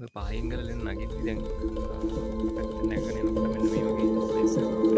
ඔය පායින් ගලෙන් නගින්නේ දැන් පැත්තෙන් නැගගෙන එනකොට මෙන්න මේ වගේ ප්ලේස්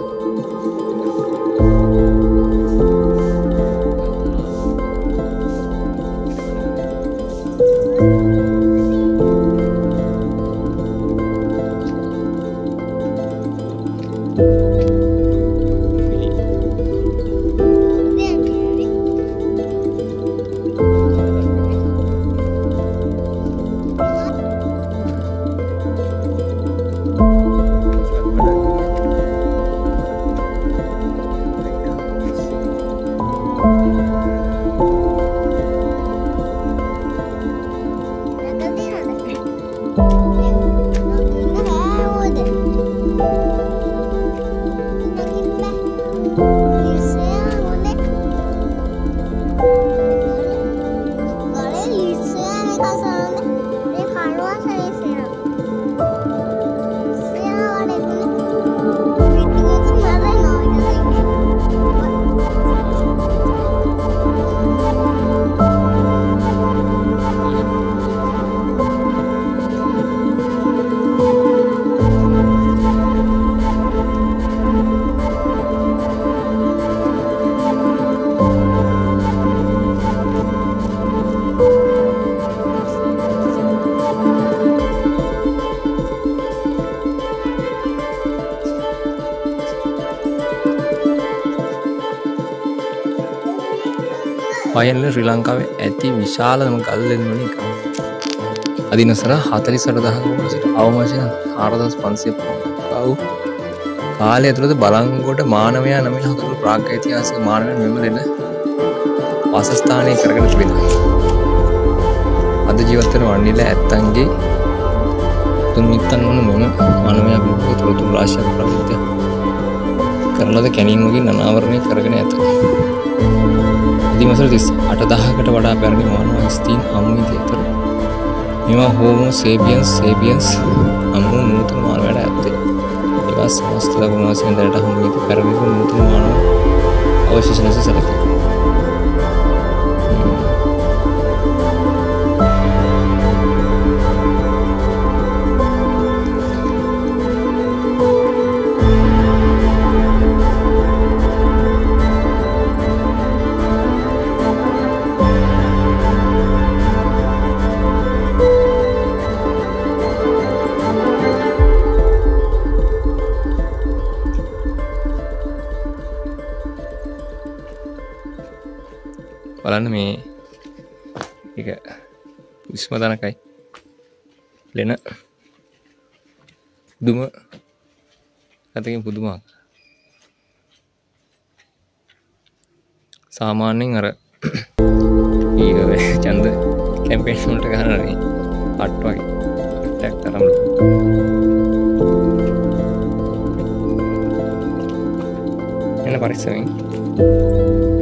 පයන්ල ශ්‍රී ලංකාවේ ඇති විශාලම ගල්ලෙන් වලින් අදිනසර 48000ක සිට අවමාශය 4500 පවු කාලය ඇතුළත බලංගොඩ මානවයා නමින් හඳුන්වන ප්‍රාග්ඓතිහාසික මානවයන් මෙම දෙන වාසස්ථානය කරගෙන තිබෙනවා. අද ජීවත් වෙන වන්නිල ඇත්තන්ගේ තුන් මිත්තන් වන මෙම මානවයා පිළිබඳ තොරතුරු රාශියක් ප්‍රවෘත්ති කරලද කැණීම් වලින් අනාවරණය කරගෙන ඇත. දිමසර 38000කට වඩා පැරණි මානව ස්ථීන් හමු වී අතර මේවා හෝමෝ සේපියන්ස් අමු නූතන මානවයට ඇත්තේ. ඒවා සමස්ත ලකුණු වශයෙන් දැනට හමු වී පැරණි නූතන මානව අවශේෂ ලෙස සැලකේ. බලන්න මේ එක විස්මතනකයි ලෙන පුදුම අතකින් පුදුමක් සාමාන්‍යයෙන් අර චන්ද කැම්පේන් වලට ගහනනේ අට් වගේ ටැග් තරම් එන පරිස්සමෙන්